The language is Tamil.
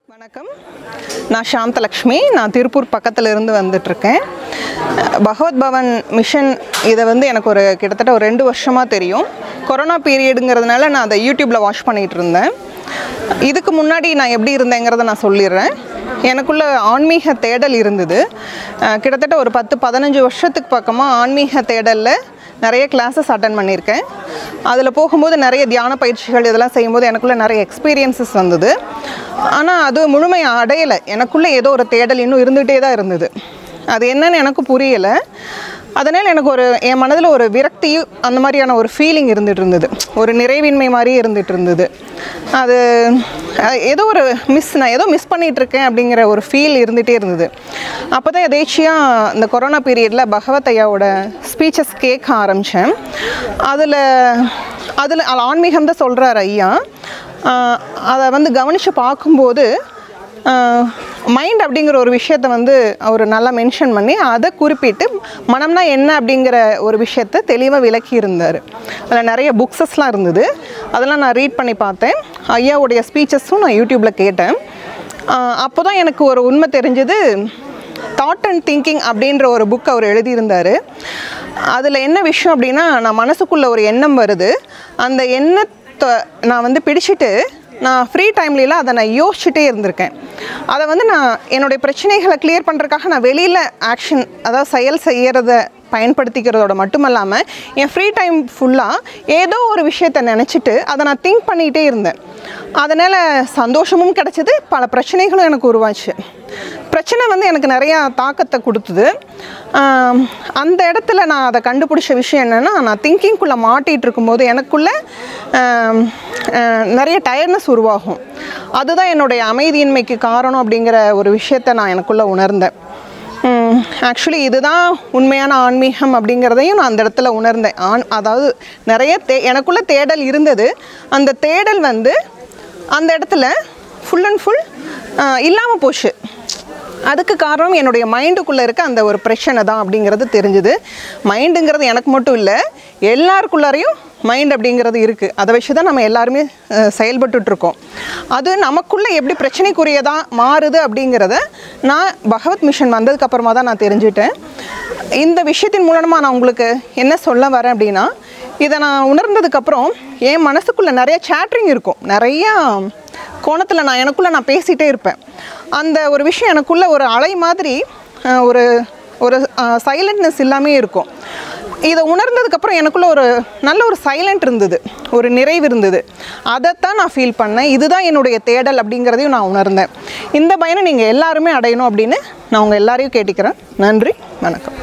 வணக்கம். நான் சாந்தலக்ஷ்மி. நான் திருப்பூர் பக்கத்துல இருந்து வந்துட்டு இருக்கேன். பகவத் பவன் மிஷன் இதை எனக்கு ஒரு கிட்டத்தட்ட ஒரு 2 வருஷமா தெரியும். கொரோனா பீரியடுங்கிறதுனால நான் அதை யூடியூப்ல வாட்ச் பண்ணிட்டு இருந்தேன். இதுக்கு முன்னாடி நான் எப்படி இருந்தேங்கிறத நான் சொல்லிடுறேன். எனக்குள்ள ஆன்மீக தேடல் இருந்தது. கிட்டத்தட்ட ஒரு 10-15 வருஷத்துக்கு பக்கமாக ஆன்மீக தேடலில் நிறைய கிளாஸஸ் அட்டன் பண்ணியிருக்கேன். அதில் போகும்போது நிறைய தியான பயிற்சிகள் இதெல்லாம் செய்யும்போது எனக்குள்ளே நிறைய எக்ஸ்பீரியன்ஸஸ் வந்தது. ஆனால் அது முழுமையை அடையலை. எனக்குள்ளே ஏதோ ஒரு தேடல் இன்னும் இருந்துகிட்டே தான் இருந்தது. அது என்னன்னு எனக்கு புரியலை. அதனால் எனக்கு என் மனதில் ஒரு விரக்தி அந்த மாதிரியான ஒரு ஃபீலிங் இருந்துகிட்டு இருந்தது. ஒரு நிறைவின்மை மாதிரியே இருந்துகிட்டு இருந்தது. அது ஏதோ ஒரு நான் ஏதோ மிஸ் பண்ணிகிட்ருக்கேன் அப்படிங்கிற ஒரு ஃபீல் இருந்துகிட்டே இருந்தது. அப்போ தான் எதேச்சியாக இந்த கொரோனா பீரியடில் பகவத் ஐயாவோட ஸ்பீச்சஸ் கேட்க ஆரம்பித்தேன். அதில் ஆன்மீகம் தான் சொல்கிறார் ஐயா. அதை கவனித்து பார்க்கும்போது மைண்ட் அப்படிங்கிற ஒரு விஷயத்தை அவர் நல்லா மென்ஷன் பண்ணி அதை குறிப்பிட்டு மனம்னா என்ன அப்படிங்கிற ஒரு விஷயத்தை தெளிவாக விளக்கி இருந்தார். அதில் நிறைய புக்ஸஸ்லாம் இருந்தது. அதெல்லாம் நான் ரீட் பண்ணி பார்த்தேன். ஐயாவுடைய ஸ்பீச்சஸும் நான் யூடியூப்பில் கேட்டேன். அப்போ தான் எனக்கு ஒரு உண்மை தெரிஞ்சது. தாட் அண்ட் திங்கிங் அப்படின்ற ஒரு புக் அவர் எழுதியிருந்தார். அதில் என்ன விஷயம் அப்படின்னா, நான் மனசுக்குள்ளே ஒரு எண்ணம் வருது. அந்த எண்ணத்தை நான் பிடிச்சிட்டு நான் ஃப்ரீ டைம்லாம் அதை நான் யோசிச்சுட்டே இருந்திருக்கேன். அதை நான் என்னுடைய பிரச்சனைகளை கிளியர் பண்ணுறதுக்காக நான் வெளியில் ஆக்ஷன் அதாவது செயல் செய்கிறத பயன்படுத்திக்கிறதோட மட்டுமல்லாமல் என் ஃப்ரீ டைம் ஃபுல்லாக ஏதோ ஒரு விஷயத்தை நினச்சிட்டு அதை நான் திங்க் பண்ணிகிட்டே இருந்தேன். அதனால் சந்தோஷமும் கிடச்சிது, பல பிரச்சனைகளும் எனக்கு உருவாச்சு. பிரச்சனை எனக்கு நிறையா தாக்கத்தை கொடுத்தது. அந்த இடத்துல நான் அதை கண்டுபிடிச்ச விஷயம் என்னென்னா, நான் திங்கிங்குள்ளே மாட்டிகிட்டு இருக்கும்போது எனக்குள்ளே நிறைய டயர்ட்னஸ் உருவாகும். அதுதான் என்னுடைய அமைதியின்மைக்கு காரணம் அப்படிங்கிற ஒரு விஷயத்தை நான் எனக்குள்ளே உணர்ந்தேன். ஆக்சுவலி இதுதான் உண்மையான ஆன்மீகம் அப்படிங்கிறதையும் நான் அந்த இடத்துல உணர்ந்தேன். அதாவது நிறைய எனக்குள்ளே தேடல் இருந்தது. அந்த தேடல் அந்த இடத்துல ஃபுல் அண்ட் ஃபுல் இல்லாமல் போச்சு. அதுக்கு காரணம் என்னுடைய மைண்டுக்குள்ளே இருக்க அந்த ஒரு பிரச்சனை தான் அப்படிங்கிறது தெரிஞ்சுது. மைண்டுங்கிறது எனக்கு மட்டும் இல்லை, எல்லாருக்குள்ளாரையும் மைண்ட் அப்படிங்கிறது இருக்குது. அதை வச்சு தான் நம்ம எல்லாருமே செயல்பட்டுருக்கோம். அது நமக்குள்ளே எப்படி பிரச்சனைக்குரியதாக மாறுது அப்படிங்கிறத நான் பகவத் மிஷன் வந்ததுக்கப்புறமா தான் நான் தெரிஞ்சுட்டேன். இந்த விஷயத்தின் மூலமாக நான் உங்களுக்கு என்ன சொல்ல வரேன் அப்படின்னா, இதை நான் உணர்ந்ததுக்கப்புறம் என் மனசுக்குள்ளே நிறைய சேட்ரிங் இருக்கும். நிறையா கோணத்தில் நான் பேசிகிட்டே இருப்பேன். அந்த ஒரு விஷயம் எனக்குள்ளே ஒரு அலை மாதிரி ஒரு ஒரு சைலண்ட்னஸ் இல்லாமே இருக்கும். இதை உணர்ந்ததுக்கப்புறம் எனக்குள்ளே ஒரு நல்ல ஒரு சைலண்ட் இருந்தது, ஒரு நிறைவு இருந்தது. அதைத்தான் நான் ஃபீல் பண்ணேன். இதுதான் என்னுடைய தேடல் அப்படிங்கிறதையும் நான் உணர்ந்தேன். இந்த பயனை நீங்கள் எல்லாருமே அடையணும் அப்படின்னு நான் உங்கள் எல்லாரையும் கேட்டுக்கிறேன். நன்றி, வணக்கம்.